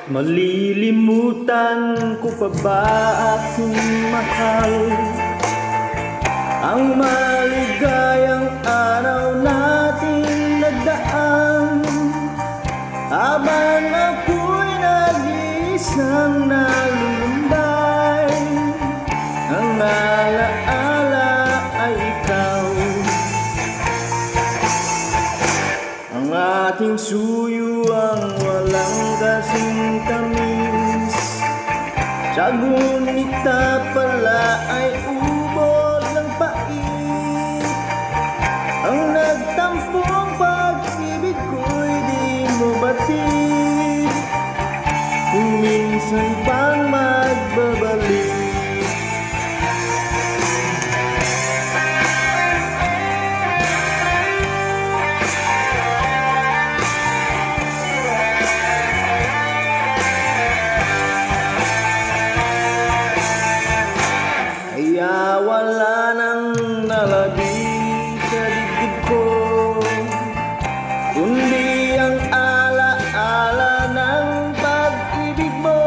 Malilimutan ko pa ba aking mahal ang maligayang araw nating nagdaan, habang ako'y nag-iisang nalulumbay. Ang alaala ay ikaw, ang ating suyuang walang kasing tamis. Sa gunita pala ay ubod ng pait. Ang nagtampong pag-ibig ko'y di mo batid, kung minsan pang magbabalik. Kaya wala nang nalagay sa dibdib ko, kundi ang ala-ala ng pag-ibig mo.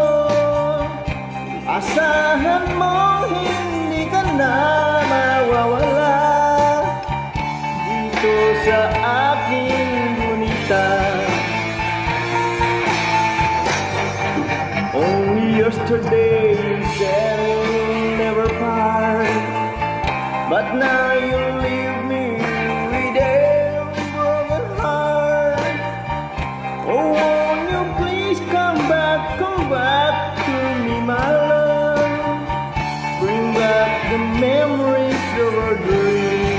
Asahan mo hindi ka na mawawala dito sa aking gunita. Only yesterday you said you'll never part, but now you leave me with a broken heart. Oh, won't you please come back to me, my love. Bring back the memories of our dreams.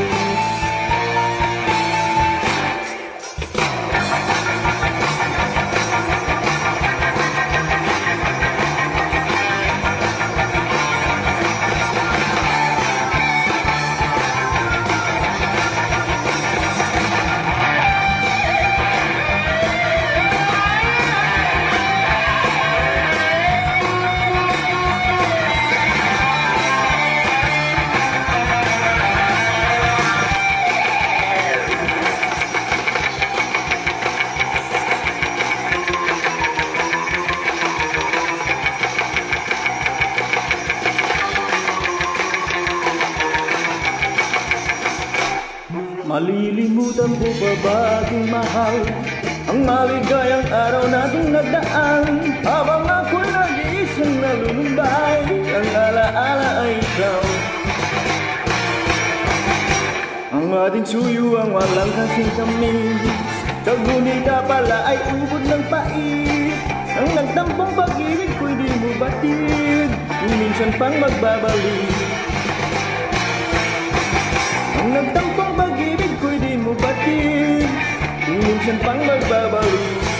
Malilimutan ko pa ba aking mahal ang maligayang araw nating nagdaan, habang ako'y nag-iisang nalulumbay. Ang alaala ay ikaw, ang ating suyo ang walang kasing tamis. Sa gunita pala ay ubod ng pait. Ang nagtampong pag-ibig ko'y di mo batid, kung minsan pang magbabalik. Ang nagtampong pag-ibig ko'y di mo batid, kung minsan pang magbabalik.